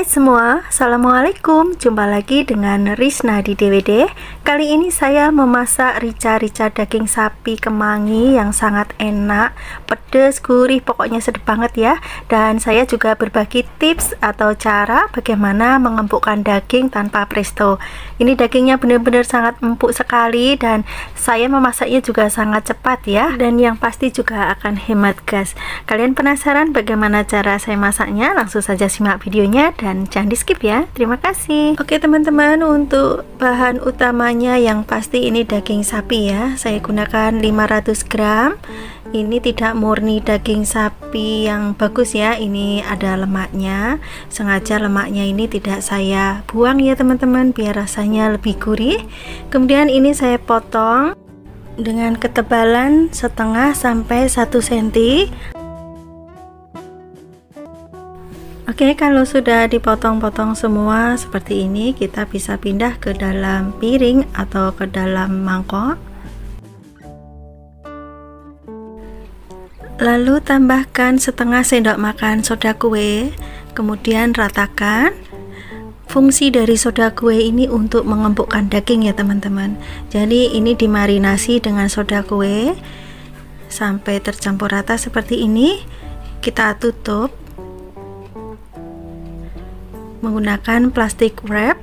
semua, Assalamualaikum. Jumpa lagi dengan Rizna di DWD. Kali ini saya memasak rica-rica daging sapi kemangi yang sangat enak, pedas, gurih, pokoknya sedap banget ya. Dan saya juga berbagi tips atau cara bagaimana mengempukkan daging tanpa presto. Ini dagingnya benar-benar sangat empuk sekali dan saya memasaknya juga sangat cepat ya. Dan yang pasti juga akan hemat gas. Kalian penasaran bagaimana cara saya masaknya? Langsung saja simak videonya dan jangan di skip ya. Terima kasih. Oke teman-teman, untuk bahan utamanya yang pasti ini daging sapi ya. Saya gunakan 500 gram. Ini tidak murni daging sapi yang bagus ya. Ini ada lemaknya. Sengaja lemaknya ini tidak saya buang ya teman-teman, biar rasanya lebih gurih. Kemudian ini saya potong dengan ketebalan setengah sampai 1 cm. Oke, kalau sudah dipotong-potong semua seperti ini, kita bisa pindah ke dalam piring atau ke dalam mangkok. Lalu tambahkan setengah sendok makan soda kue, kemudian ratakan. Fungsi dari soda kue ini untuk mengempukkan daging ya teman-teman. Jadi ini dimarinasi dengan soda kue sampai tercampur rata seperti ini. Kita tutup menggunakan plastik wrap.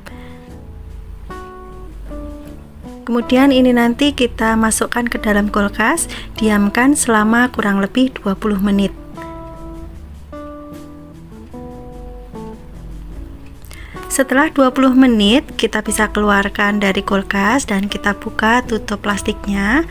Kemudian ini nanti kita masukkan ke dalam kulkas, diamkan selama kurang lebih 20 menit. Setelah 20 menit kita bisa keluarkan dari kulkas dan kita buka tutup plastiknya.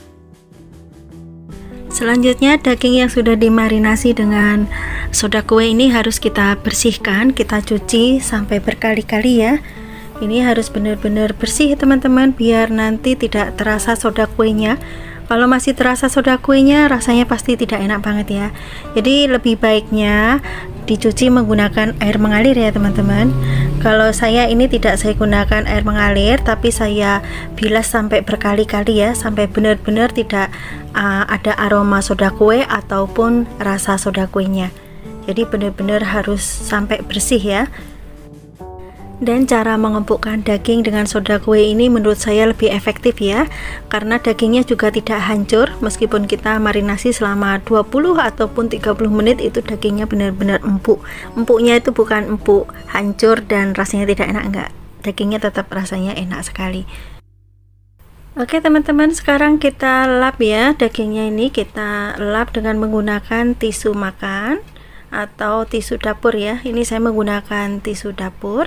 Selanjutnya daging yang sudah dimarinasi dengan soda kue ini harus kita bersihkan, kita cuci sampai berkali-kali ya. Ini harus benar-benar bersih teman-teman, biar nanti tidak terasa soda kuenya. Kalau masih terasa soda kuenya rasanya pasti tidak enak banget ya. Jadi lebih baiknya dicuci menggunakan air mengalir ya teman-teman. Kalau saya ini tidak saya gunakan air mengalir, tapi saya bilas sampai berkali-kali ya, sampai benar-benar tidak ada aroma soda kue ataupun rasa soda kuenya. Jadi benar-benar harus sampai bersih ya. Dan cara mengempukkan daging dengan soda kue ini menurut saya lebih efektif ya, karena dagingnya juga tidak hancur. Meskipun kita marinasi selama 20 ataupun 30 menit, itu dagingnya benar-benar empuk. Empuknya itu bukan empuk hancur dan rasanya tidak enak, enggak. Dagingnya tetap rasanya enak sekali. Oke teman-teman, sekarang kita lap ya. Dagingnya ini kita lap dengan menggunakan tisu makan atau tisu dapur ya. Ini saya menggunakan tisu dapur.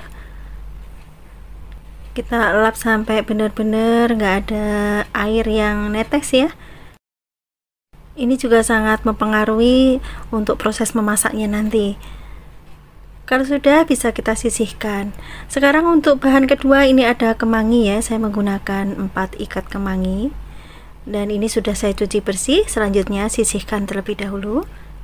Kita lap sampai benar-benar nggak ada air yang netes ya. Ini juga sangat mempengaruhi untuk proses memasaknya nanti. Kalau sudah, bisa kita sisihkan. Sekarang untuk bahan kedua, ini ada kemangi ya. Saya menggunakan 4 ikat kemangi. Dan ini sudah saya cuci bersih. Selanjutnya sisihkan terlebih dahulu.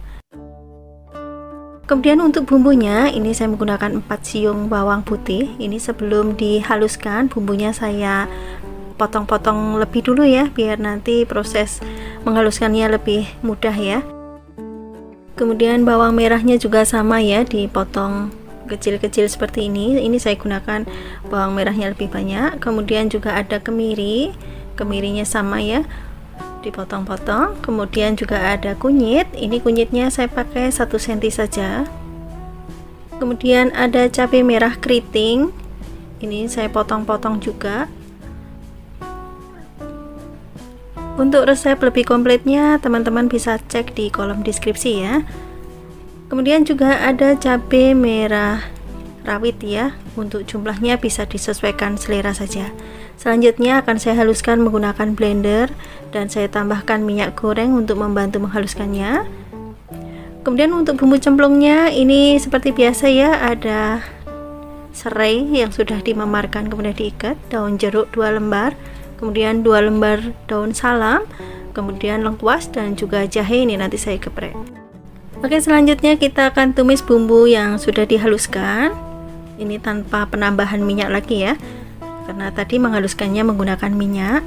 Kemudian untuk bumbunya, ini saya menggunakan 4 siung bawang putih. Ini sebelum dihaluskan, bumbunya saya potong-potong lebih dulu ya, biar nanti proses menghaluskannya lebih mudah ya. Kemudian bawang merahnya juga sama ya, dipotong kecil-kecil seperti ini. Ini saya gunakan bawang merahnya lebih banyak. Kemudian juga ada kemiri, kemirinya sama ya, dipotong-potong. Kemudian juga ada kunyit. Ini kunyitnya saya pakai 1 cm saja. Kemudian ada cabai merah keriting. Ini saya potong-potong juga. Untuk resep lebih komplitnya teman-teman bisa cek di kolom deskripsi ya. Kemudian juga ada cabai merah rawit ya. Untuk jumlahnya bisa disesuaikan selera saja. Selanjutnya akan saya haluskan menggunakan blender dan saya tambahkan minyak goreng untuk membantu menghaluskannya. Kemudian untuk bumbu cemplungnya ini seperti biasa ya, ada serai yang sudah dimemarkan kemudian diikat, daun jeruk 2 lembar, kemudian 2 lembar daun salam, kemudian lengkuas dan juga jahe. Ini nanti saya geprek. Oke, selanjutnya kita akan tumis bumbu yang sudah dihaluskan. Ini tanpa penambahan minyak lagi ya, karena tadi menghaluskannya menggunakan minyak.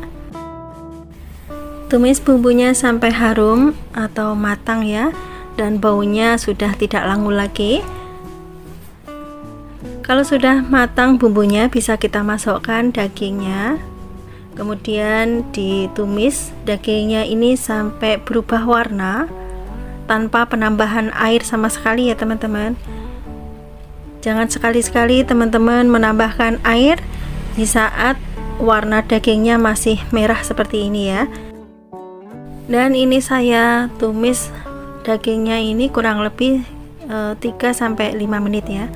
Tumis bumbunya sampai harum atau matang ya, dan baunya sudah tidak langu lagi. Kalau sudah matang bumbunya, bisa kita masukkan dagingnya, kemudian ditumis dagingnya ini sampai berubah warna tanpa penambahan air sama sekali ya teman-teman. Jangan sekali-sekali teman-teman menambahkan air di saat warna dagingnya masih merah seperti ini ya. Dan ini saya tumis dagingnya ini kurang lebih 3-5 menit ya.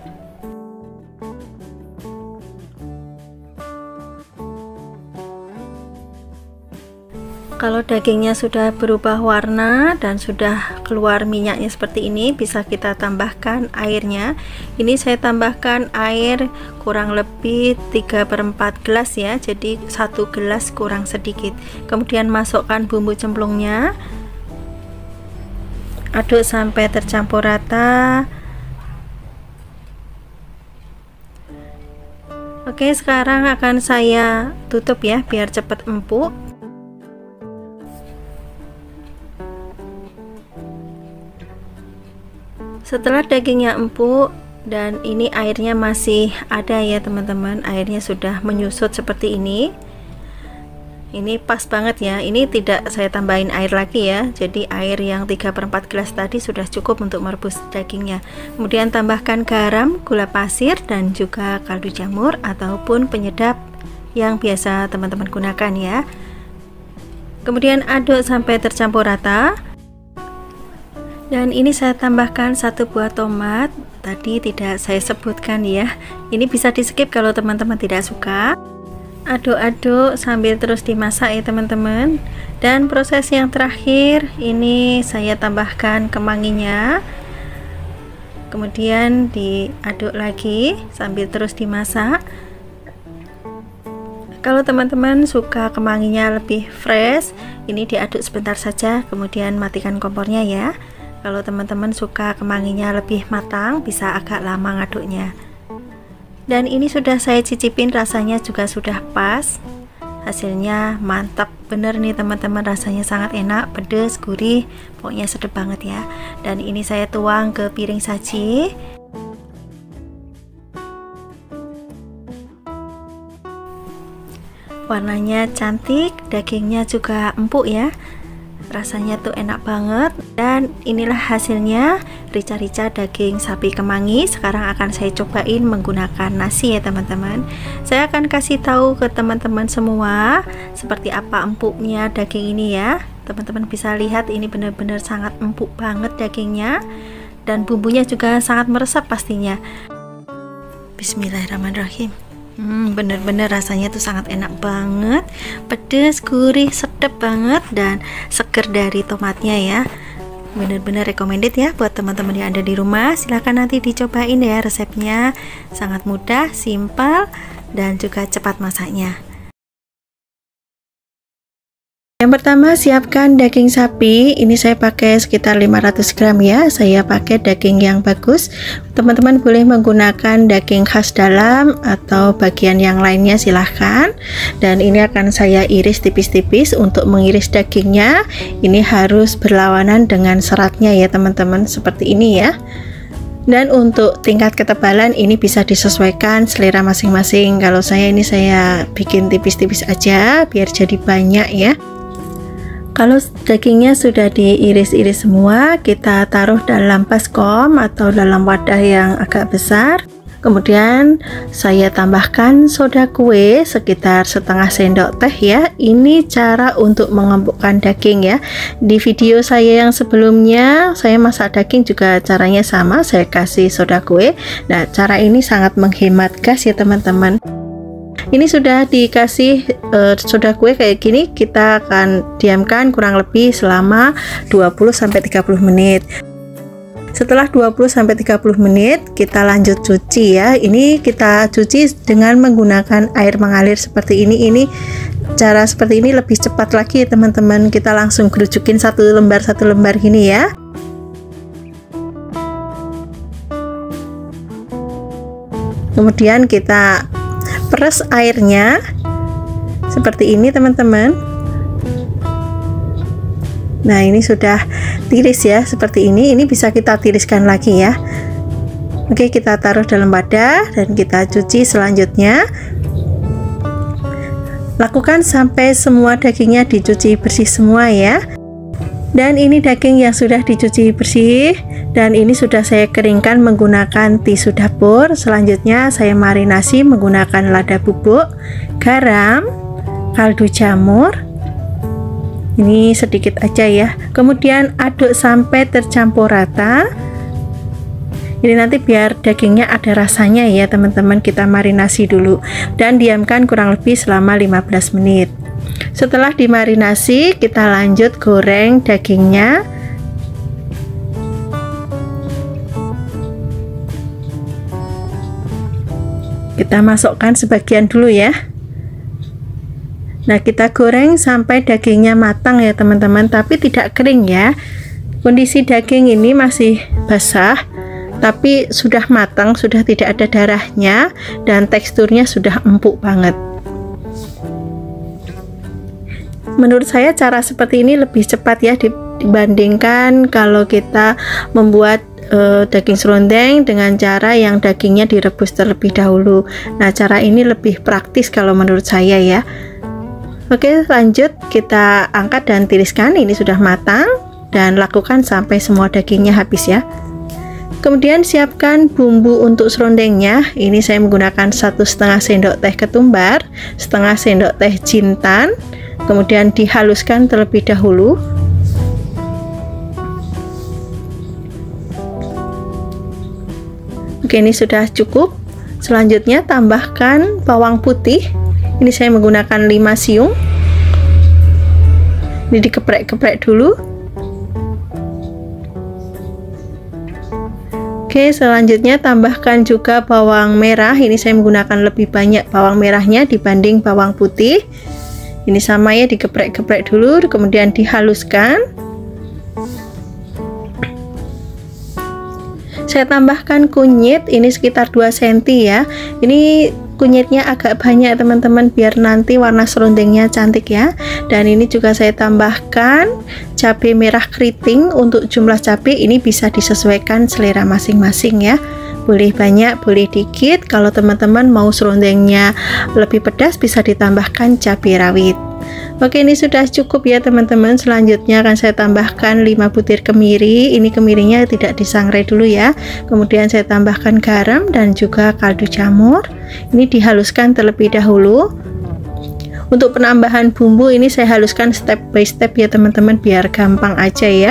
Kalau dagingnya sudah berubah warna dan sudah keluar minyaknya seperti ini, bisa kita tambahkan airnya. Ini saya tambahkan air kurang lebih 3/4 gelas ya, jadi 1 gelas kurang sedikit. Kemudian masukkan bumbu cemplungnya, aduk sampai tercampur rata. Oke, sekarang akan saya tutup ya biar cepat empuk. Setelah dagingnya empuk dan ini airnya masih ada ya teman-teman, airnya sudah menyusut seperti ini. Ini pas banget ya, ini tidak saya tambahin air lagi ya, jadi air yang 3/4 gelas tadi sudah cukup untuk merebus dagingnya. Kemudian tambahkan garam, gula pasir, dan juga kaldu jamur ataupun penyedap yang biasa teman-teman gunakan ya. Kemudian aduk sampai tercampur rata. Dan ini saya tambahkan 1 buah tomat, tadi tidak saya sebutkan ya, ini bisa di skip kalau teman-teman tidak suka. Aduk-aduk sambil terus dimasak ya teman-teman. Dan proses yang terakhir, ini saya tambahkan kemanginya, kemudian diaduk lagi sambil terus dimasak. Kalau teman-teman suka kemanginya lebih fresh, ini diaduk sebentar saja kemudian matikan kompornya ya. Kalau teman-teman suka kemanginya lebih matang, bisa agak lama ngaduknya. Dan ini sudah saya cicipin, rasanya juga sudah pas. Hasilnya mantap bener nih teman-teman, rasanya sangat enak, pedas, gurih, pokoknya sedap banget ya. Dan ini saya tuang ke piring saji. Warnanya cantik, dagingnya juga empuk ya, rasanya tuh enak banget. Dan inilah hasilnya, rica-rica daging sapi kemangi. Sekarang akan saya cobain menggunakan nasi ya teman-teman. Saya akan kasih tahu ke teman-teman semua seperti apa empuknya daging ini ya. Teman-teman bisa lihat ini benar-benar sangat empuk banget dagingnya, dan bumbunya juga sangat meresap pastinya. Bismillahirrahmanirrahim. Bener-bener rasanya tuh sangat enak banget, pedas, gurih, sedap banget, dan seger dari tomatnya ya. Bener-bener recommended ya buat teman-teman yang ada di rumah. Silahkan nanti dicobain ya resepnya, sangat mudah, simpel, dan juga cepat masaknya. Yang pertama, siapkan daging sapi. Ini saya pakai sekitar 500 gram ya. Saya pakai daging yang bagus. Teman-teman boleh menggunakan daging khas dalam atau bagian yang lainnya, silahkan. Dan ini akan saya iris tipis-tipis. Untuk mengiris dagingnya, ini harus berlawanan dengan seratnya ya teman-teman, seperti ini ya. Dan untuk tingkat ketebalan ini bisa disesuaikan selera masing-masing. Kalau saya ini saya bikin tipis-tipis aja biar jadi banyak ya. Kalau dagingnya sudah diiris-iris semua, kita taruh dalam baskom atau dalam wadah yang agak besar. Kemudian saya tambahkan soda kue sekitar setengah sendok teh ya. Ini cara untuk mengempukkan daging ya. Di video saya yang sebelumnya saya masak daging juga caranya sama, saya kasih soda kue. Nah, cara ini sangat menghemat gas ya teman-teman. Ini sudah dikasih soda kue kayak gini, kita akan diamkan kurang lebih selama 20-30 menit. Setelah 20-30 menit kita lanjut cuci ya. Ini kita cuci dengan menggunakan air mengalir seperti ini. Ini cara seperti ini lebih cepat lagi teman-teman. Kita langsung gerujukin satu lembar gini ya. Kemudian kita peres airnya seperti ini teman-teman. Nah, ini sudah tiris ya seperti ini. Ini bisa kita tiriskan lagi ya. Oke, kita taruh dalam wadah dan kita cuci selanjutnya. Lakukan sampai semua dagingnya dicuci bersih semua ya. Dan ini daging yang sudah dicuci bersih dan ini sudah saya keringkan menggunakan tisu dapur. Selanjutnya saya marinasi menggunakan lada bubuk, garam, kaldu jamur. Ini sedikit aja ya. Kemudian aduk sampai tercampur rata. Ini nanti biar dagingnya ada rasanya ya teman-teman. Kita marinasi dulu dan diamkan kurang lebih selama 15 menit. Setelah dimarinasi, kita lanjut goreng dagingnya. Kita masukkan sebagian dulu ya. Nah, kita goreng sampai dagingnya matang ya teman-teman, tapi tidak kering ya. Kondisi daging ini masih basah, tapi sudah matang, sudah tidak ada darahnya, dan teksturnya sudah empuk banget. Menurut saya cara seperti ini lebih cepat ya dibandingkan kalau kita membuat daging serundeng dengan cara yang dagingnya direbus terlebih dahulu. Nah, cara ini lebih praktis kalau menurut saya ya. Oke, lanjut kita angkat dan tiriskan. Ini sudah matang dan lakukan sampai semua dagingnya habis ya. Kemudian siapkan bumbu untuk serundengnya. Ini saya menggunakan 1,5 sendok teh ketumbar, 1/2 sendok teh jintan. Kemudian dihaluskan terlebih dahulu. Oke, ini sudah cukup. Selanjutnya tambahkan bawang putih. Ini saya menggunakan 5 siung. Ini dikeprek-keprek dulu. Oke, selanjutnya tambahkan juga bawang merah. Ini saya menggunakan lebih banyak bawang merahnya dibanding bawang putih. Ini sama ya, dikeprek-keprek dulu, kemudian dihaluskan. Saya tambahkan kunyit, ini sekitar 2 cm ya. Ini kunyitnya agak banyak teman-teman, biar nanti warna serundengnya cantik ya. Dan ini juga saya tambahkan cabai merah keriting. Untuk jumlah cabai ini bisa disesuaikan selera masing-masing ya. Boleh banyak, boleh dikit. Kalau teman-teman mau serundengnya lebih pedas, bisa ditambahkan cabai rawit. Oke, ini sudah cukup ya teman-teman. Selanjutnya akan saya tambahkan 5 butir kemiri. Ini kemirinya tidak disangrai dulu ya. Kemudian saya tambahkan garam dan juga kaldu jamur. Ini dihaluskan terlebih dahulu. Untuk penambahan bumbu ini saya haluskan step by step ya teman-teman, biar gampang aja ya.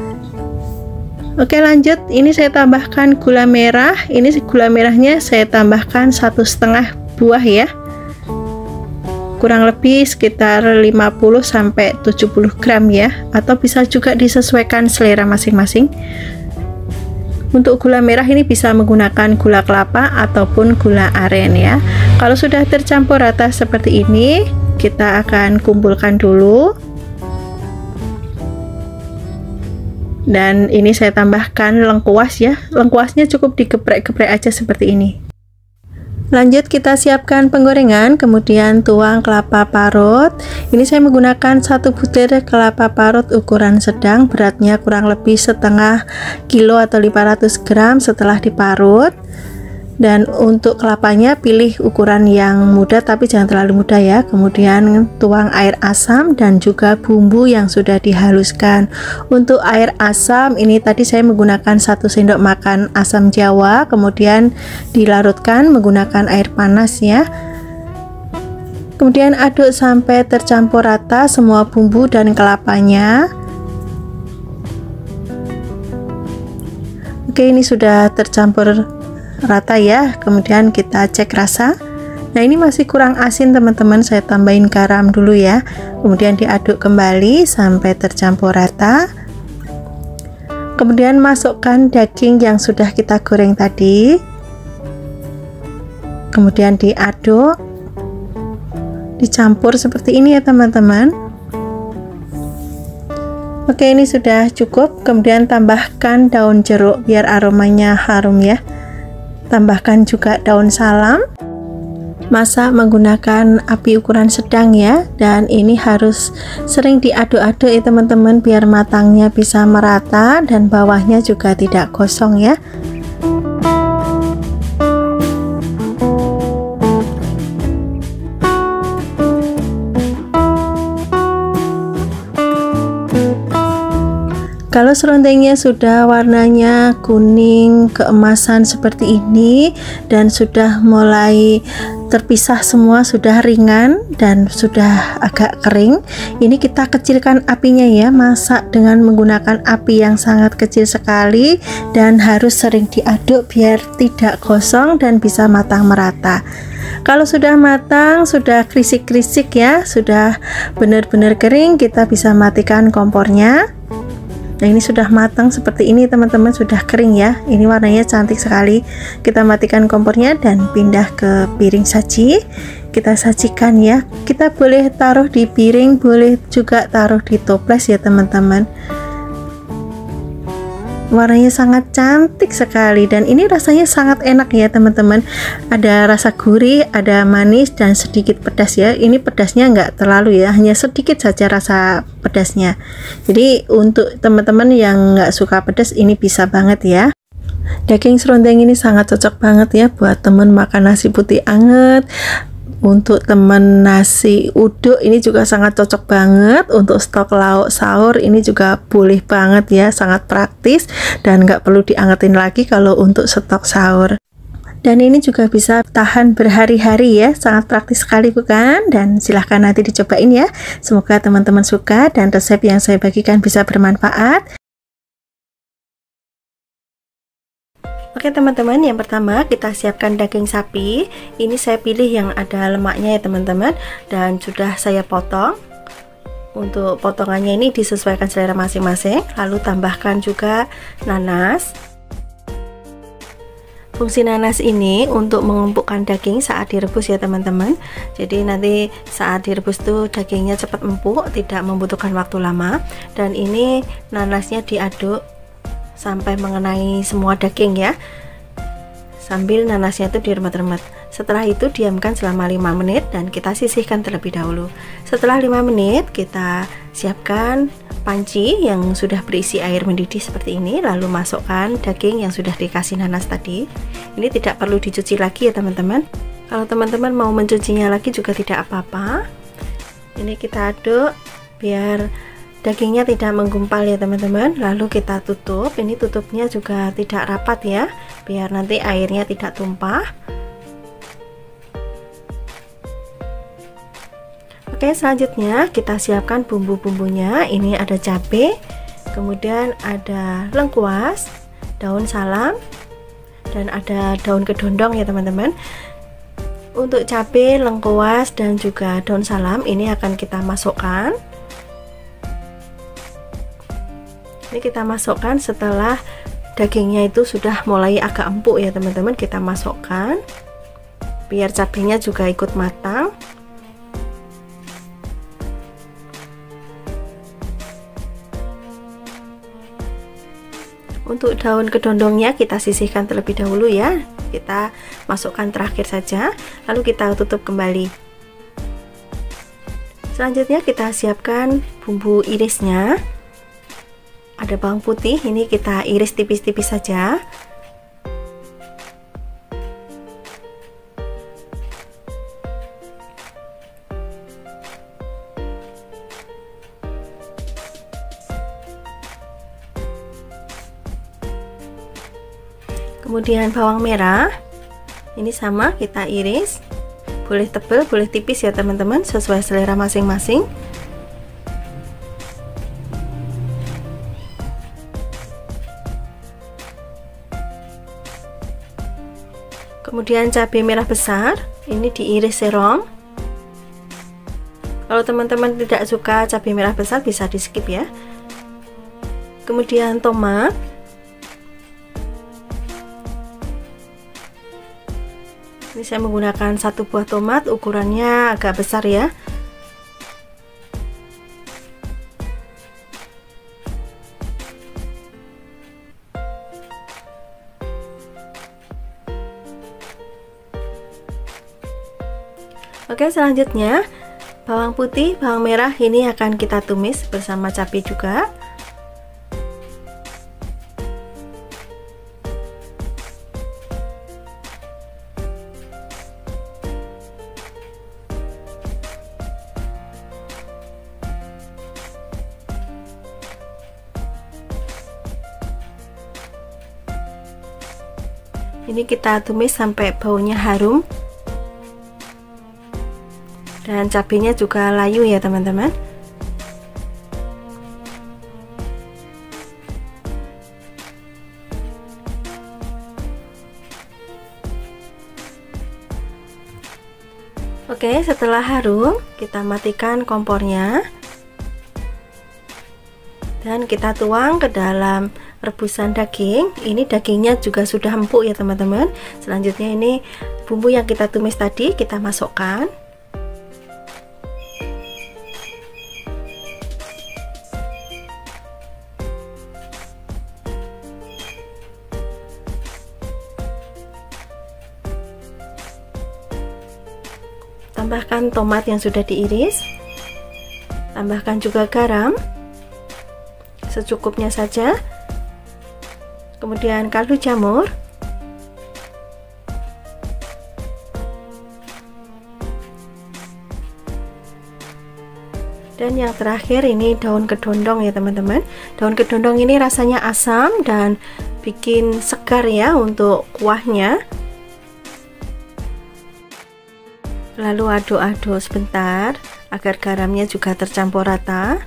Oke, lanjut. Ini saya tambahkan gula merah. Ini gula merahnya saya tambahkan 1,5 buah ya. Kurang lebih sekitar 50-70 gram ya, atau bisa juga disesuaikan selera masing-masing. Untuk gula merah ini bisa menggunakan gula kelapa ataupun gula aren ya. Kalau sudah tercampur rata seperti ini, kita akan kumpulkan dulu. Dan ini saya tambahkan lengkuas ya. Lengkuasnya cukup digeprek-geprek aja seperti ini. Lanjut kita siapkan penggorengan, kemudian tuang kelapa parut. Ini saya menggunakan 1 butir kelapa parut ukuran sedang, beratnya kurang lebih 1/2 kilo atau 500 gram setelah diparut. Dan untuk kelapanya pilih ukuran yang muda tapi jangan terlalu muda ya. Kemudian tuang air asam dan juga bumbu yang sudah dihaluskan. Untuk air asam ini tadi saya menggunakan 1 sendok makan asam jawa, kemudian dilarutkan menggunakan air panas ya. Kemudian aduk sampai tercampur rata semua bumbu dan kelapanya. Oke, ini sudah tercampur rata ya. Kemudian kita cek rasa. Nah, ini masih kurang asin teman-teman, saya tambahin garam dulu ya. Kemudian diaduk kembali sampai tercampur rata. Kemudian masukkan daging yang sudah kita goreng tadi. Kemudian diaduk, dicampur seperti ini ya teman-teman. Oke, ini sudah cukup. Kemudian tambahkan daun jeruk biar aromanya harum ya. Tambahkan juga daun salam. Masak menggunakan api ukuran sedang ya, dan ini harus sering diaduk-aduk ya teman-teman, biar matangnya bisa merata dan bawahnya juga tidak gosong ya. Kalau serundengnya sudah warnanya kuning keemasan seperti ini dan sudah mulai terpisah semua, sudah ringan dan sudah agak kering, ini kita kecilkan apinya ya. Masak dengan menggunakan api yang sangat kecil sekali dan harus sering diaduk biar tidak gosong dan bisa matang merata. Kalau sudah matang, sudah krisik-krisik ya, sudah benar-benar kering, kita bisa matikan kompornya. Nah, ini sudah matang seperti ini teman-teman, sudah kering ya. Ini warnanya cantik sekali. Kita matikan kompornya dan pindah ke piring saji. Kita sajikan ya. Kita boleh taruh di piring, boleh juga taruh di toples ya teman-teman. Warnanya sangat cantik sekali dan ini rasanya sangat enak ya teman-teman. Ada rasa gurih, ada manis dan sedikit pedas ya. Ini pedasnya enggak terlalu ya, hanya sedikit saja rasa pedasnya. Jadi untuk teman-teman yang enggak suka pedas, ini bisa banget ya. Daging serundeng ini sangat cocok banget ya buat teman makan nasi putih anget. Untuk teman nasi uduk ini juga sangat cocok banget. Untuk stok lauk sahur ini juga boleh banget ya, sangat praktis dan nggak perlu diangetin lagi kalau untuk stok sahur. Dan ini juga bisa tahan berhari-hari ya, sangat praktis sekali bukan? Dan silahkan nanti dicobain ya. Semoga teman-teman suka dan resep yang saya bagikan bisa bermanfaat. Oke teman-teman, yang pertama kita siapkan daging sapi. Ini saya pilih yang ada lemaknya ya teman-teman, dan sudah saya potong. Untuk potongannya ini disesuaikan selera masing-masing. Lalu tambahkan juga nanas. Fungsi nanas ini untuk mengempukkan daging saat direbus ya teman-teman. Jadi nanti saat direbus tuh dagingnya cepat empuk, tidak membutuhkan waktu lama. Dan ini nanasnya diaduk sampai mengenai semua daging ya, sambil nanasnya itu diremet-remet. Setelah itu diamkan selama 5 menit dan kita sisihkan terlebih dahulu. Setelah 5 menit kita siapkan panci yang sudah berisi air mendidih seperti ini, lalu masukkan daging yang sudah dikasih nanas tadi. Ini tidak perlu dicuci lagi ya teman-teman. Kalau teman-teman mau mencucinya lagi juga tidak apa-apa. Ini kita aduk biar dagingnya tidak menggumpal ya teman-teman. Lalu kita tutup. Ini tutupnya juga tidak rapat ya, biar nanti airnya tidak tumpah. Oke, selanjutnya kita siapkan bumbu-bumbunya. Ini ada cabai, kemudian ada lengkuas, daun salam, dan ada daun kedondong ya teman-teman. Untuk cabai, lengkuas, dan juga daun salam ini akan kita masukkan. Ini kita masukkan setelah dagingnya itu sudah mulai agak empuk ya teman-teman. Kita masukkan biar cabenya juga ikut matang. Untuk daun kedondongnya kita sisihkan terlebih dahulu ya. Kita masukkan terakhir saja, lalu kita tutup kembali. Selanjutnya kita siapkan bumbu irisnya. Ada bawang putih, ini kita iris tipis-tipis saja. Kemudian bawang merah, ini sama kita iris, boleh tebal, boleh tipis ya teman-teman, sesuai selera masing-masing. Kemudian cabai merah besar, ini diiris serong. Kalau teman-teman tidak suka cabai merah besar bisa di skip ya. Kemudian tomat, ini saya menggunakan 1 buah tomat, ukurannya agak besar ya. Oke, selanjutnya bawang putih, bawang merah ini akan kita tumis bersama cabai juga. Ini kita tumis sampai baunya harum. Dan cabenya juga layu ya teman-teman. Oke, setelah harum, kita matikan kompornya. Dan kita tuang ke dalam rebusan daging. Ini dagingnya juga sudah empuk ya teman-teman. Selanjutnya ini bumbu yang kita tumis tadi kita masukkan. Tambahkan tomat yang sudah diiris. Tambahkan juga garam secukupnya saja. Kemudian kaldu jamur. Dan yang terakhir ini daun kedondong ya teman-teman. Daun kedondong ini rasanya asam dan bikin segar ya untuk kuahnya. Lalu aduk-aduk sebentar agar garamnya juga tercampur rata.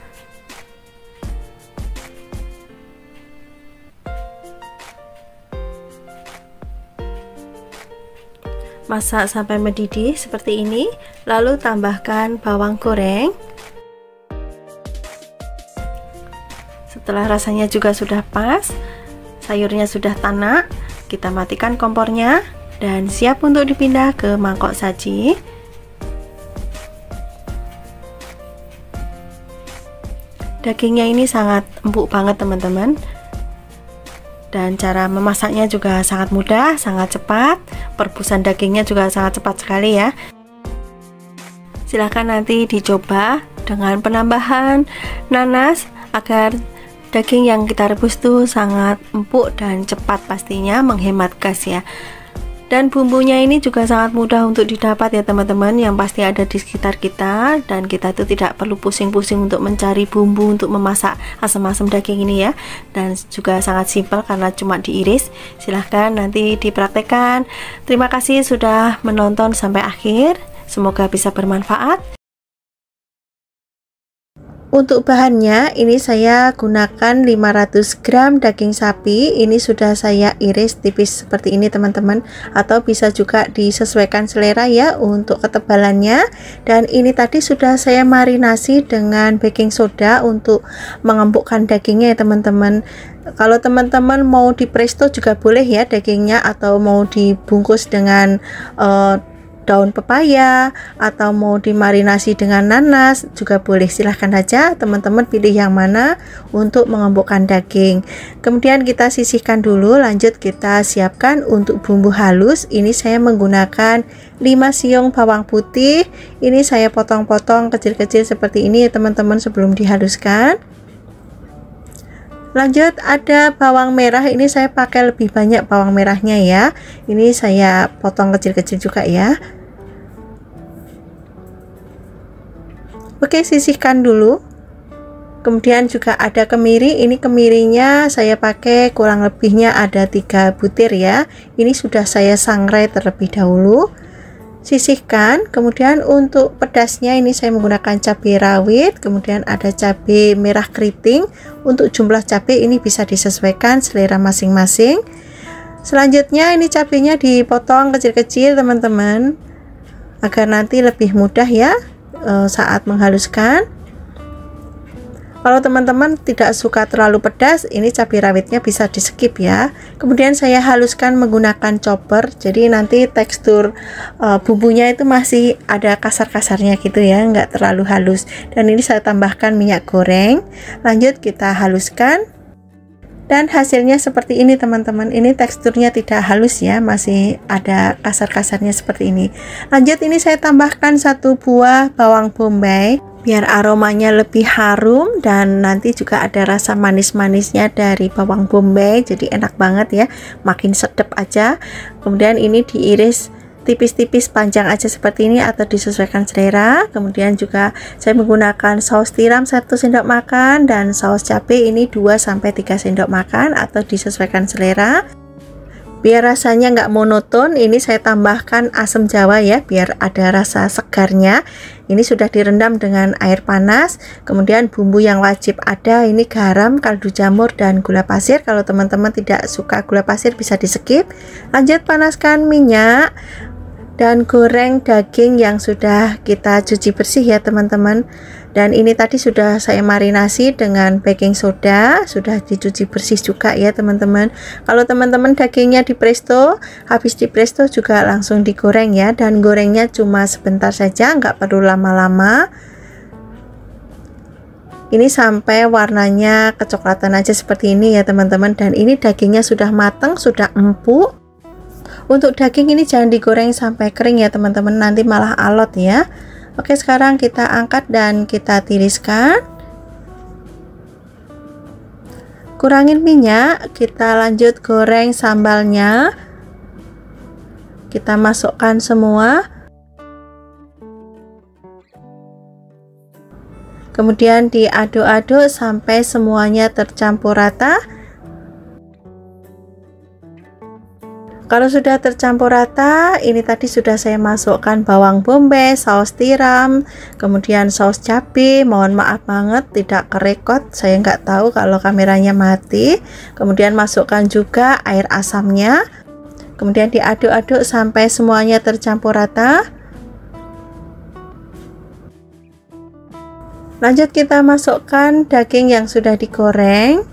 Masak sampai mendidih seperti ini, lalu tambahkan bawang goreng. Setelah rasanya juga sudah pas, sayurnya sudah tanak, kita matikan kompornya dan siap untuk dipindah ke mangkok saji. Dagingnya ini sangat empuk banget teman-teman, dan cara memasaknya juga sangat mudah, sangat cepat. Perebusan dagingnya juga sangat cepat sekali ya. Silahkan nanti dicoba dengan penambahan nanas agar daging yang kita rebus tuh sangat empuk dan cepat, pastinya menghemat gas ya. Dan bumbunya ini juga sangat mudah untuk didapat ya teman-teman, yang pasti ada di sekitar kita, dan kita tuh tidak perlu pusing-pusing untuk mencari bumbu untuk memasak asam-asam daging ini ya. Dan juga sangat simpel karena cuma diiris. Silahkan nanti dipraktekkan. Terima kasih sudah menonton sampai akhir, semoga bisa bermanfaat. Untuk bahannya ini saya gunakan 500 gram daging sapi. Ini sudah saya iris tipis seperti ini teman-teman, atau bisa juga disesuaikan selera ya untuk ketebalannya. Dan ini tadi sudah saya marinasi dengan baking soda untuk mengempukkan dagingnya ya teman-teman. Kalau teman-teman mau di presto juga boleh ya dagingnya, atau mau dibungkus dengan daun pepaya, atau mau dimarinasi dengan nanas juga boleh. Silahkan aja teman-teman pilih yang mana untuk mengempukkan daging. Kemudian kita sisihkan dulu, lanjut kita siapkan untuk bumbu halus. Ini saya menggunakan 5 siung bawang putih. Ini saya potong-potong kecil-kecil seperti ini ya teman-teman sebelum dihaluskan. Lanjut ada bawang merah, ini saya pakai lebih banyak bawang merahnya ya. Ini saya potong kecil-kecil juga ya. Oke, sisihkan dulu. Kemudian juga ada kemiri, ini kemirinya saya pakai kurang lebihnya ada 3 butir ya. Ini sudah saya sangrai terlebih dahulu. Sisihkan. Kemudian untuk pedasnya ini saya menggunakan cabai rawit, kemudian ada cabai merah keriting. Untuk jumlah cabai ini bisa disesuaikan selera masing-masing. Selanjutnya ini cabainya dipotong kecil-kecil teman-teman, agar nanti lebih mudah ya saat menghaluskan. Kalau teman-teman tidak suka terlalu pedas, ini cabai rawitnya bisa di skip ya. Kemudian saya haluskan menggunakan chopper, jadi nanti tekstur bumbunya itu masih ada kasar-kasarnya gitu ya, nggak terlalu halus. Dan ini saya tambahkan minyak goreng, lanjut kita haluskan. Dan hasilnya seperti ini teman-teman, ini teksturnya tidak halus ya, masih ada kasar-kasarnya seperti ini. Lanjut ini saya tambahkan 1 buah bawang bombay biar aromanya lebih harum, dan nanti juga ada rasa manis-manisnya dari bawang bombay, jadi enak banget ya, makin sedap aja. Kemudian ini diiris tipis-tipis panjang aja seperti ini atau disesuaikan selera. Kemudian juga saya menggunakan saus tiram 1 sendok makan dan saus cabai ini 2-3 sendok makan atau disesuaikan selera. Biar rasanya nggak monoton, ini saya tambahkan asam jawa ya, biar ada rasa segarnya. Ini sudah direndam dengan air panas. Kemudian bumbu yang wajib ada, ini garam, kaldu jamur, dan gula pasir. Kalau teman-teman tidak suka gula pasir bisa di skip. Lanjut panaskan minyak dan goreng daging yang sudah kita cuci bersih ya teman-teman. Dan ini tadi sudah saya marinasi dengan baking soda, sudah dicuci bersih juga ya teman-teman. Kalau teman-teman dagingnya di presto, habis di presto juga langsung digoreng ya, dan gorengnya cuma sebentar saja, nggak perlu lama-lama. Ini sampai warnanya kecoklatan aja seperti ini ya teman-teman. Dan ini dagingnya sudah matang, sudah empuk. Untuk daging ini jangan digoreng sampai kering ya teman-teman, nanti malah alot ya. Oke, sekarang kita angkat dan kita tiriskan. Kurangin minyak, kita lanjut goreng sambalnya. Kita masukkan semua. Kemudian diaduk-aduk sampai semuanya tercampur rata. Kalau sudah tercampur rata, ini tadi sudah saya masukkan bawang bombay, saus tiram, kemudian saus cabai. Mohon maaf banget tidak kerekod, saya nggak tahu kalau kameranya mati. Kemudian masukkan juga air asamnya. Kemudian diaduk-aduk sampai semuanya tercampur rata. Lanjut kita masukkan daging yang sudah digoreng.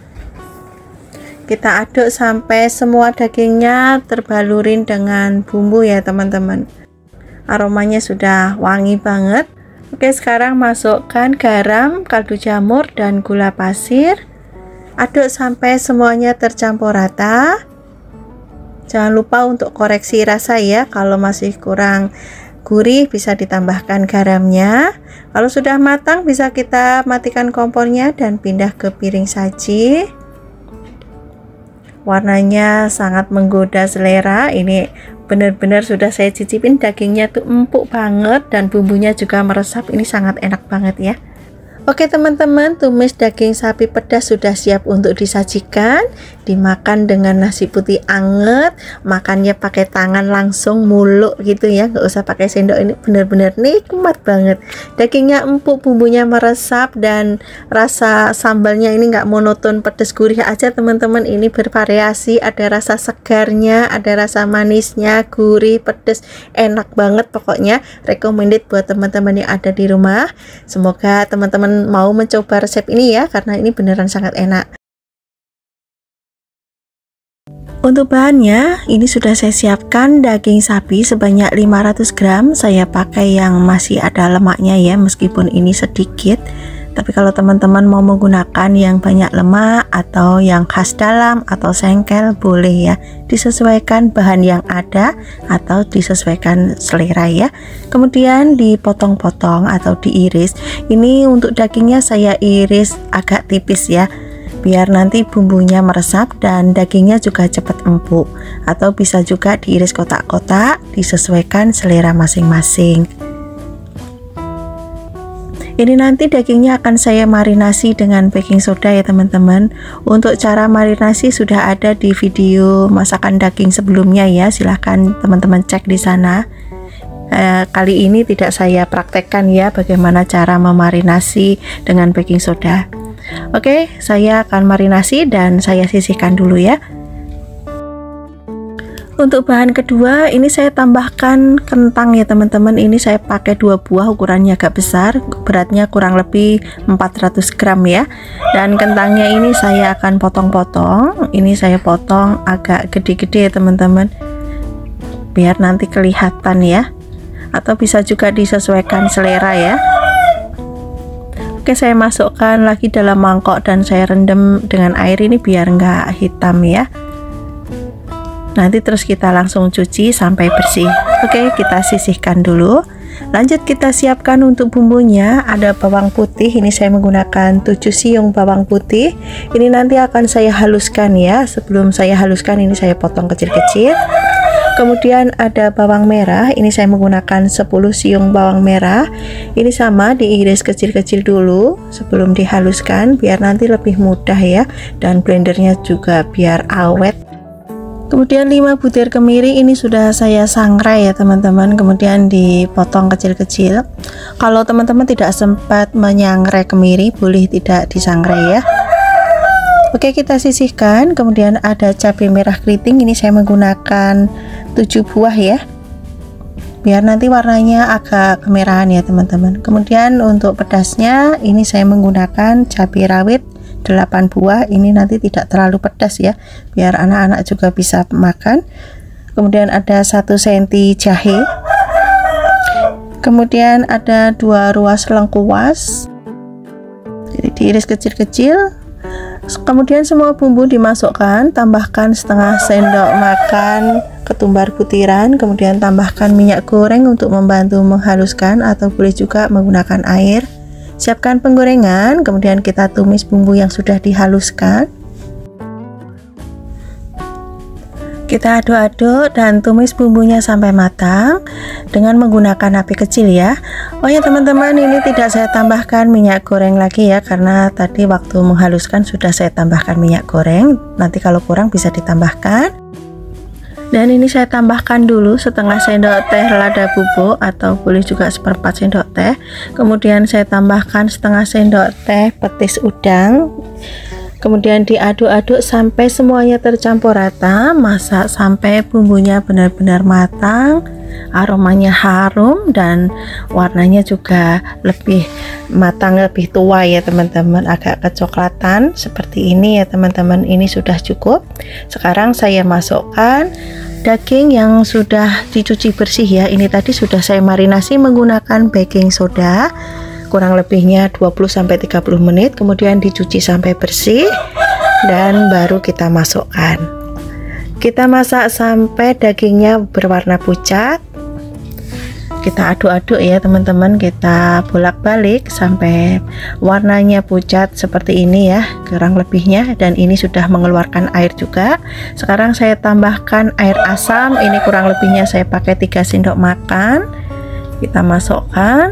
Kita aduk sampai semua dagingnya terbalurin dengan bumbu ya teman-teman. Aromanya sudah wangi banget. Oke, sekarang masukkan garam, kaldu jamur, dan gula pasir. Aduk sampai semuanya tercampur rata. Jangan lupa untuk koreksi rasa ya, kalau masih kurang gurih bisa ditambahkan garamnya. Kalau sudah matang bisa kita matikan kompornya dan pindah ke piring saji. Warnanya sangat menggoda selera. Ini benar-benar sudah saya cicipin, dagingnya tuh empuk banget dan bumbunya juga meresap. Ini sangat enak banget ya. Oke teman-teman, tumis daging sapi pedas sudah siap untuk disajikan. Dimakan dengan nasi putih anget, makannya pakai tangan langsung muluk gitu ya, nggak usah pakai sendok. Ini benar-benar nikmat banget. Dagingnya empuk, bumbunya meresap, dan rasa sambalnya ini nggak monoton pedas gurih aja teman-teman. Ini bervariasi, ada rasa segarnya, ada rasa manisnya, gurih, pedas, enak banget pokoknya. Recommended buat teman-teman yang ada di rumah. Semoga teman-teman mau mencoba resep ini ya, karena ini beneran sangat enak. Untuk bahannya, ini sudah saya siapkan daging sapi sebanyak 500 gram. Saya pakai yang masih ada lemaknya ya, meskipun ini sedikit. Tapi kalau teman-teman mau menggunakan yang banyak lemak atau yang khas dalam atau sengkel, boleh ya. Disesuaikan bahan yang ada atau disesuaikan selera ya. Kemudian dipotong-potong atau diiris. Ini untuk dagingnya saya iris agak tipis ya, biar nanti bumbunya meresap dan dagingnya juga cepat empuk. Atau bisa juga diiris kotak-kotak, disesuaikan selera masing-masing. Ini nanti dagingnya akan saya marinasi dengan baking soda ya teman-teman. Untuk cara marinasi sudah ada di video masakan daging sebelumnya ya, silahkan teman-teman cek di sana. Kali ini tidak saya praktekkan ya bagaimana cara memarinasi dengan baking soda. Oke, saya akan marinasi dan saya sisihkan dulu ya. Untuk bahan kedua, ini saya tambahkan kentang ya teman-teman. Ini saya pakai 2 buah, ukurannya agak besar, beratnya kurang lebih 400 gram ya. Dan kentangnya ini saya akan potong-potong. Ini saya potong agak gede-gede ya teman-teman, biar nanti kelihatan ya. Atau bisa juga disesuaikan selera ya. Oke, saya masukkan lagi dalam mangkok dan saya rendam dengan air ini biar nggak hitam ya. Nanti terus kita langsung cuci sampai bersih. Oke, kita sisihkan dulu. Lanjut kita siapkan untuk bumbunya. Ada bawang putih, ini saya menggunakan 7 siung bawang putih. Ini nanti akan saya haluskan ya. Sebelum saya haluskan, ini saya potong kecil-kecil. Kemudian ada bawang merah, ini saya menggunakan 10 siung bawang merah. Ini sama diiris kecil-kecil dulu sebelum dihaluskan biar nanti lebih mudah ya, dan blendernya juga biar awet. Kemudian 5 butir kemiri ini sudah saya sangrai ya teman-teman, kemudian dipotong kecil-kecil. Kalau teman-teman tidak sempat menyangrai kemiri, boleh tidak disangrai ya. Oke, kita sisihkan. Kemudian ada cabai merah keriting, ini saya menggunakan 7 buah ya, biar nanti warnanya agak kemerahan ya teman-teman. Kemudian untuk pedasnya ini saya menggunakan cabai rawit 8 buah, ini nanti tidak terlalu pedas ya, biar anak-anak juga bisa makan. Kemudian ada 1 cm jahe, kemudian ada 2 ruas lengkuas, jadi diiris kecil-kecil. Kemudian semua bumbu dimasukkan, tambahkan setengah sendok makan ketumbar butiran, kemudian tambahkan minyak goreng untuk membantu menghaluskan, atau boleh juga menggunakan air. Siapkan penggorengan, kemudian kita tumis bumbu yang sudah dihaluskan. Kita aduk-aduk dan tumis bumbunya sampai matang dengan menggunakan api kecil ya. Oh ya teman-teman, ini tidak saya tambahkan minyak goreng lagi ya, karena tadi waktu menghaluskan sudah saya tambahkan minyak goreng. Nanti kalau kurang bisa ditambahkan. Dan ini saya tambahkan dulu setengah sendok teh lada bubuk, atau boleh juga 1/4 sendok teh. Kemudian saya tambahkan setengah sendok teh petis udang. Kemudian diaduk-aduk sampai semuanya tercampur rata. Masak sampai bumbunya benar-benar matang, aromanya harum, dan warnanya juga lebih matang, lebih tua ya teman-teman, agak kecoklatan seperti ini ya teman-teman. Ini sudah cukup. Sekarang saya masukkan daging yang sudah dicuci bersih ya. Ini tadi sudah saya marinasi menggunakan baking soda, kurang lebihnya 20-30 menit, kemudian dicuci sampai bersih dan baru kita masukkan. Kita masak sampai dagingnya berwarna pucat. Kita aduk-aduk ya teman-teman, kita bolak-balik sampai warnanya pucat seperti ini ya, kurang lebihnya. Dan ini sudah mengeluarkan air juga. Sekarang saya tambahkan air asam, ini kurang lebihnya saya pakai 3 sendok makan. Kita masukkan.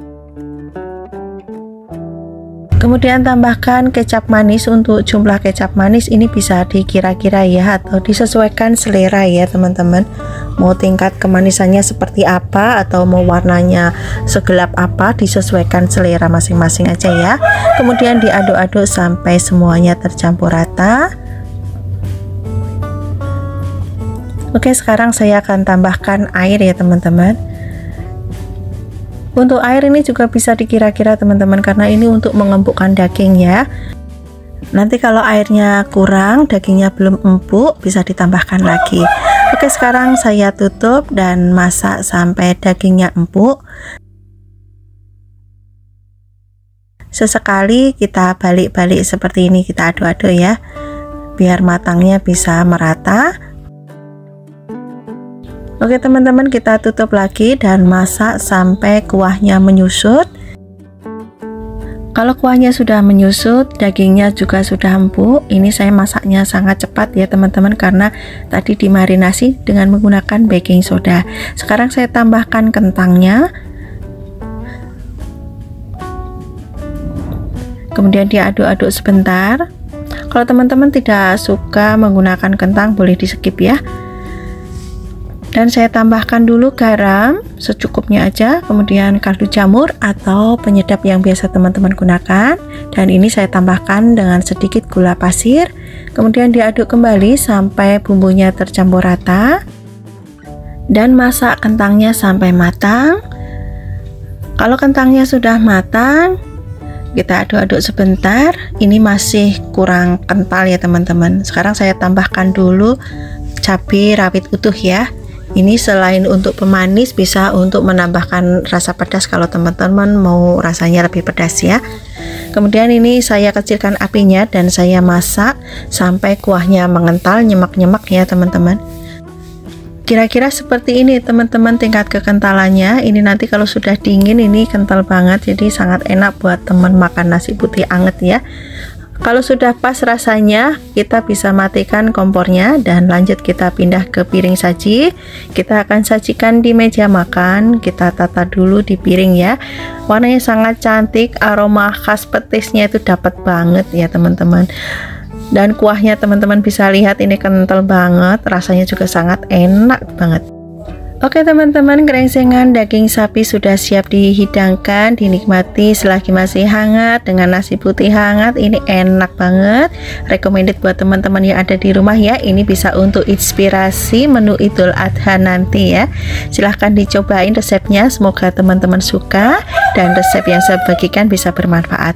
Kemudian tambahkan kecap manis. Untuk jumlah kecap manis ini bisa dikira-kira ya, atau disesuaikan selera ya teman-teman. Mau tingkat kemanisannya seperti apa, atau mau warnanya segelap apa, disesuaikan selera masing-masing aja ya. Kemudian diaduk-aduk sampai semuanya tercampur rata. Oke, sekarang saya akan tambahkan air ya teman-teman. Untuk air ini juga bisa dikira-kira teman-teman, karena ini untuk mengempukkan daging ya. Nanti kalau airnya kurang, dagingnya belum empuk, bisa ditambahkan lagi. Oke, sekarang saya tutup dan masak sampai dagingnya empuk. Sesekali kita balik-balik seperti ini, kita aduk-aduk ya, biar matangnya bisa merata. Oke teman-teman, kita tutup lagi dan masak sampai kuahnya menyusut. Kalau kuahnya sudah menyusut, dagingnya juga sudah empuk. Ini saya masaknya sangat cepat ya teman-teman, karena tadi dimarinasi dengan menggunakan baking soda. Sekarang saya tambahkan kentangnya. Kemudian diaduk-aduk sebentar. Kalau teman-teman tidak suka menggunakan kentang, boleh di skip ya. Dan saya tambahkan dulu garam secukupnya aja, kemudian kaldu jamur atau penyedap yang biasa teman-teman gunakan, dan ini saya tambahkan dengan sedikit gula pasir. Kemudian diaduk kembali sampai bumbunya tercampur rata, dan masak kentangnya sampai matang. Kalau kentangnya sudah matang, kita aduk-aduk sebentar. Ini masih kurang kental ya teman-teman. Sekarang saya tambahkan dulu cabai rawit utuh ya. Ini selain untuk pemanis, bisa untuk menambahkan rasa pedas kalau teman-teman mau rasanya lebih pedas ya. Kemudian ini saya kecilkan apinya dan saya masak sampai kuahnya mengental, nyemak-nyemak ya teman-teman. Kira-kira seperti ini teman-teman tingkat kekentalannya. Ini nanti kalau sudah dingin ini kental banget, jadi sangat enak buat teman makan nasi putih anget ya. Kalau sudah pas rasanya, kita bisa matikan kompornya dan lanjut kita pindah ke piring saji. Kita akan sajikan di meja makan. Kita tata dulu di piring ya. Warnanya sangat cantik, aroma khas petisnya itu dapat banget ya teman-teman. Dan kuahnya teman-teman bisa lihat ini kental banget, rasanya juga sangat enak banget. Oke teman-teman, krengsengan daging sapi sudah siap dihidangkan, dinikmati selagi masih hangat dengan nasi putih hangat. Ini enak banget, recommended buat teman-teman yang ada di rumah ya. Ini bisa untuk inspirasi menu Idul Adha nanti ya. Silahkan dicobain resepnya, semoga teman-teman suka dan resep yang saya bagikan bisa bermanfaat.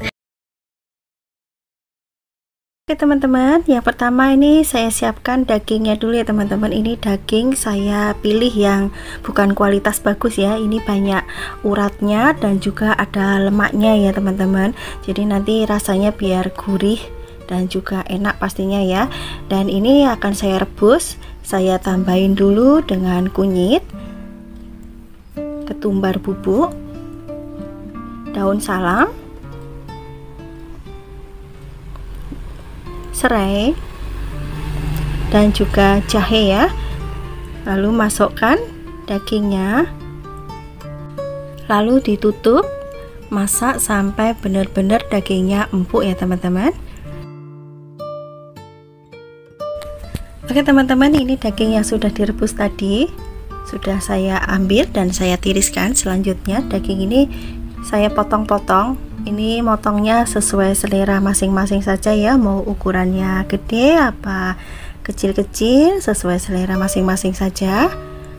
Oke teman-teman, yang pertama ini saya siapkan dagingnya dulu ya teman-teman. Ini daging saya pilih yang bukan kualitas bagus ya, ini banyak uratnya dan juga ada lemaknya ya teman-teman. Jadi nanti rasanya biar gurih dan juga enak pastinya ya. Dan ini akan saya rebus, saya tambahin dulu dengan kunyit, ketumbar bubuk, daun salam, serai, dan juga jahe ya. Lalu masukkan dagingnya, lalu ditutup, masak sampai benar-benar dagingnya empuk ya teman-teman. Oke teman-teman, ini daging yang sudah direbus tadi sudah saya ambil dan saya tiriskan. Selanjutnya daging ini saya potong-potong. Ini motongnya sesuai selera masing-masing saja ya, mau ukurannya gede apa kecil-kecil sesuai selera masing-masing saja.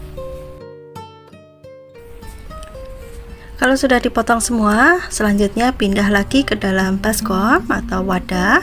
Kalau sudah dipotong semua, selanjutnya pindah lagi ke dalam baskom atau wadah.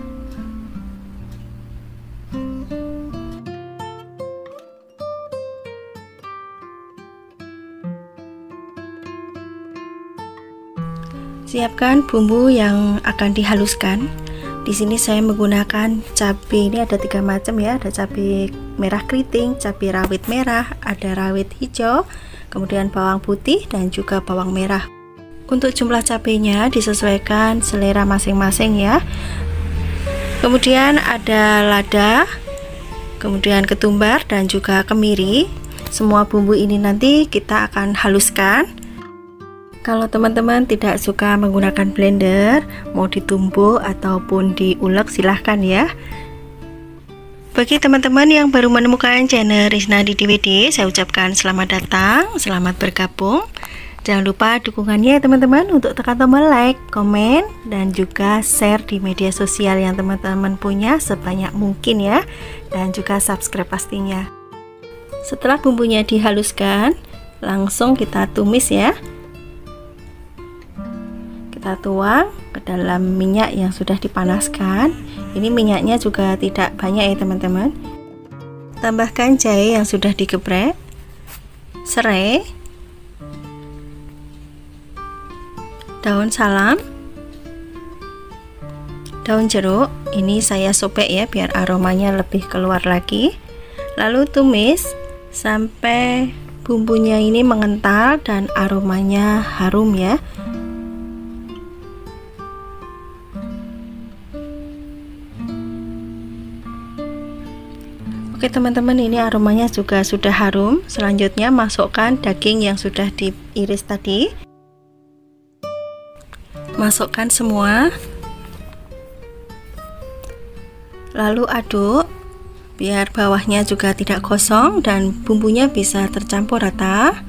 Siapkan bumbu yang akan dihaluskan. Di sini saya menggunakan cabai, ini ada 3 macam ya, ada cabai merah keriting, cabai rawit merah, ada rawit hijau, kemudian bawang putih dan juga bawang merah. Untuk jumlah cabainya disesuaikan selera masing-masing ya. Kemudian ada lada, kemudian ketumbar dan juga kemiri. Semua bumbu ini nanti kita akan haluskan. Kalau teman-teman tidak suka menggunakan blender, mau ditumbuk ataupun diulek silahkan ya. Bagi teman-teman yang baru menemukan channel Risnadi DWD, saya ucapkan selamat datang, selamat bergabung. Jangan lupa dukungannya ya teman-teman untuk tekan tombol like, komen, dan juga share di media sosial yang teman-teman punya sebanyak mungkin ya. Dan juga subscribe pastinya. Setelah bumbunya dihaluskan, langsung kita tumis ya. Kita tuang ke dalam minyak yang sudah dipanaskan. Ini minyaknya juga tidak banyak ya teman-teman. Tambahkan jahe yang sudah digeprek, serai, daun salam, daun jeruk. Ini saya sobek ya biar aromanya lebih keluar lagi. Lalu tumis sampai bumbunya ini mengental dan aromanya harum ya. Oke teman-teman, ini aromanya juga sudah harum. Selanjutnya masukkan daging yang sudah diiris tadi. Masukkan semua. Lalu aduk biar bawahnya juga tidak kosong dan bumbunya bisa tercampur rata.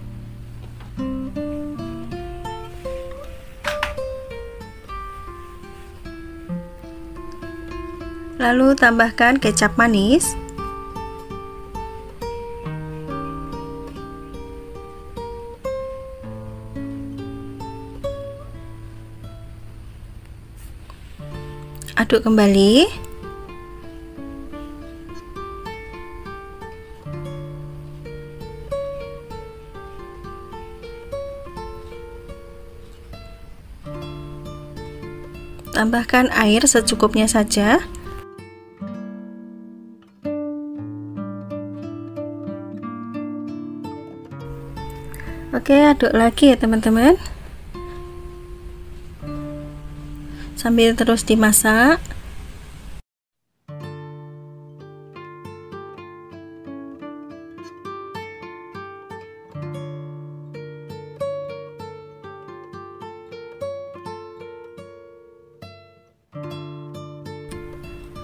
Lalu tambahkan kecap manis. Aduk kembali. Tambahkan air secukupnya saja. Oke, aduk lagi ya teman-teman. Sambil terus dimasak.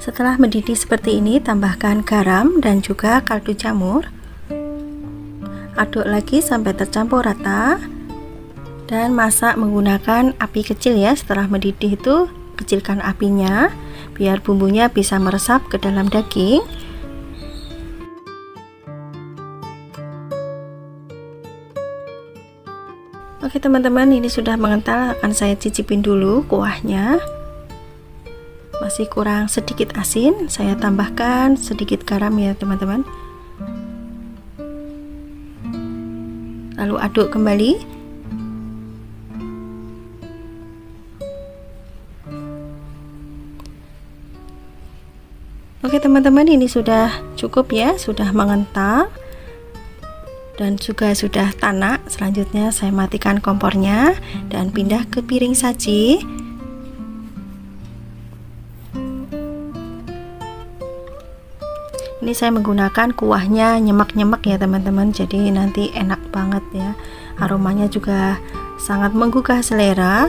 Setelah mendidih seperti ini, tambahkan garam dan juga kaldu jamur. Aduk lagi sampai tercampur rata dan masak menggunakan api kecil ya. Setelah mendidih itu kecilkan apinya biar bumbunya bisa meresap ke dalam daging. Oke teman-teman, ini sudah mengental, akan saya cicipin dulu kuahnya. Masih kurang sedikit asin, saya tambahkan sedikit garam ya teman-teman. Lalu aduk kembali. Oke teman-teman, ini sudah cukup ya, sudah mengental dan juga sudah tanak. Selanjutnya saya matikan kompornya dan pindah ke piring saji. Ini saya menggunakan kuahnya nyemek-nyemek ya teman-teman, jadi nanti enak banget ya, aromanya juga sangat menggugah selera.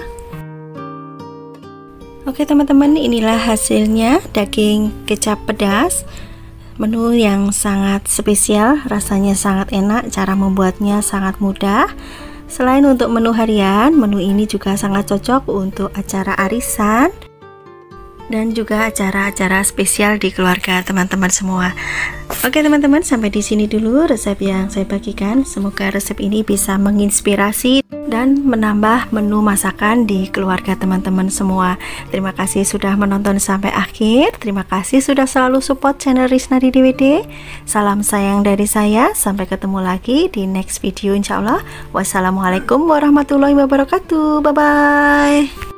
Oke teman-teman, inilah hasilnya daging kecap pedas, menu yang sangat spesial, rasanya sangat enak, cara membuatnya sangat mudah. Selain untuk menu harian, menu ini juga sangat cocok untuk acara arisan dan juga acara-acara spesial di keluarga teman-teman semua. Oke teman-teman, sampai di sini dulu resep yang saya bagikan. Semoga resep ini bisa menginspirasi dan menambah menu masakan di keluarga teman-teman semua. Terima kasih sudah menonton sampai akhir. Terima kasih sudah selalu support channel Risnari DWD. Salam sayang dari saya. Sampai ketemu lagi di next video insya Allah. Wassalamualaikum warahmatullahi wabarakatuh. Bye bye.